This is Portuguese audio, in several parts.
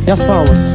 E as palmas.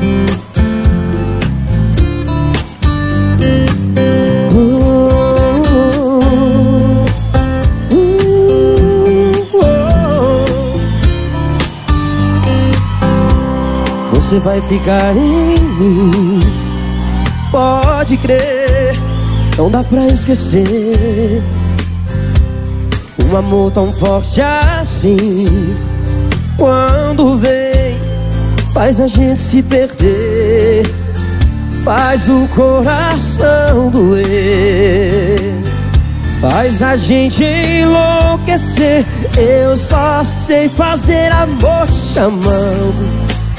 Você vai ficar em mim, pode crer, não dá pra esquecer. Um amor tão forte assim, quando vem, faz a gente se perder, faz o coração doer, faz a gente enlouquecer. Eu só sei fazer amor chamando,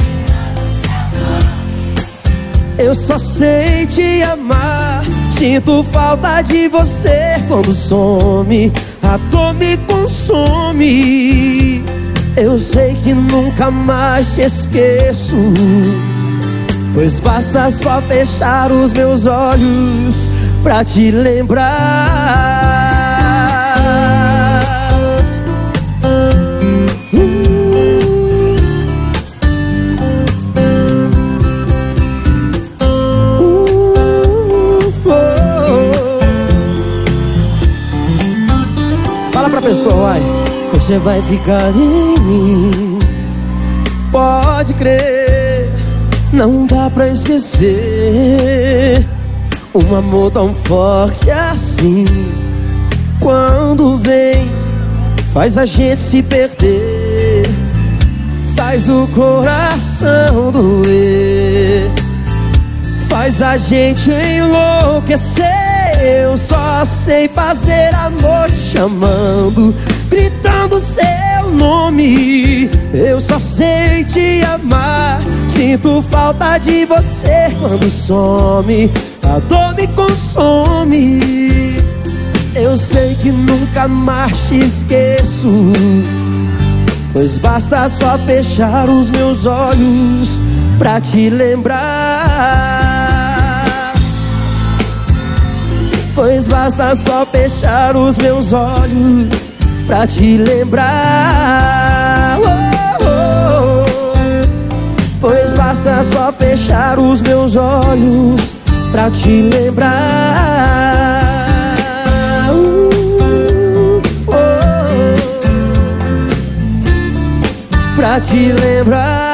eu só sei te amar. Sinto falta de você quando some, a dor me consome. Eu sei que nunca mais te esqueço, pois basta só fechar os meus olhos pra te lembrar. Fala pra pessoa, vai. Você vai ficar em mim, pode crer, não dá pra esquecer. Um amor tão forte assim, quando vem, faz a gente se perder, faz o coração doer, faz a gente enlouquecer. Eu só sei fazer amor te chamando, gritando seu nome. Eu só sei te amar. Sinto falta de você quando some, a dor me consome. Eu sei que nunca mais te esqueço, pois basta só fechar os meus olhos pra te lembrar. Pois basta só fechar os meus olhos pra te lembrar. Pois basta só fechar os meus olhos pra te lembrar. Pra te lembrar.